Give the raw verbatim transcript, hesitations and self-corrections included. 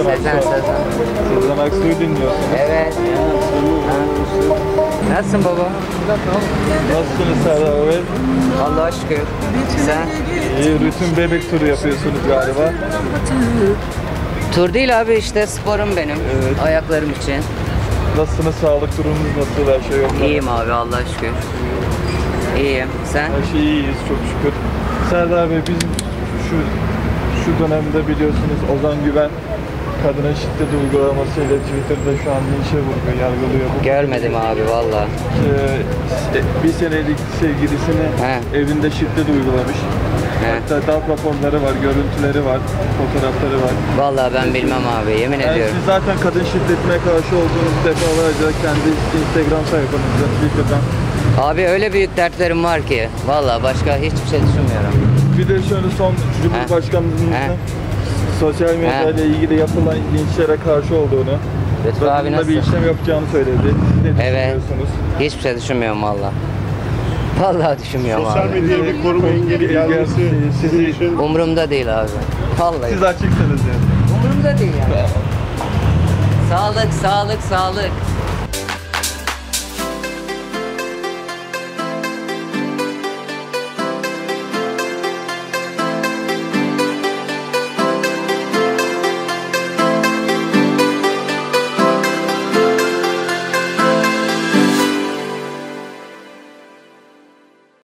Sezen Aksu. Sezen. Sezen Aksu'yu dinliyorsunuz. Evet. Ha. Nasılsın baba? Nasılsınız Serdar Bey? Allah'a şükür. Sen? İyi, rutin bebek turu yapıyorsunuz galiba. Tur değil abi, işte sporum benim. Evet. Ayaklarım için. Nasılsınız? Sağlık durumunuz nasıl? Her şey yolunda? İyiyim abi, Allah'a şükür. İyiyim. Sen? Her şey iyiyiz çok şükür. Serdar Bey, biz şu şu dönemde biliyorsunuz Ozan Güven kadına şiddet uygulamasıyla Twitter'da şu an linçe vurgu yargılıyor. Bu Görmedim abi valla. Ee, bir senelik sevgilisine He. evinde şiddet uygulamış. He. Hatta darp raporları var, görüntüleri var, fotoğrafları var. Valla ben bilmem abi, yemin Yani ediyorum. siz zaten kadın şiddetine karşı olduğunuz defalarca kendi Instagram sayfanızda, Twitter'dan. Abi öyle büyük dertlerim var ki. Valla başka hiçbir şey düşünmüyorum. Bir de şöyle son Cumhurbaşkanımızın He. sosyal medyayla ilgili yapılan linçlere karşı olduğunu, Lütfü abi bununla nasıl? bir işlem yapacağını söyledi. Siz ne Evet. düşünüyorsunuz? Hiçbir şey düşünmüyorum valla. Vallahi düşünmüyorum Sosyal abi. medyaya bir koruma engeli gelmesi sizin için Umurumda değil abi. Vallahi. Siz açıksınız yani. Umurumda değil yani. Sağlık, sağlık, sağlık.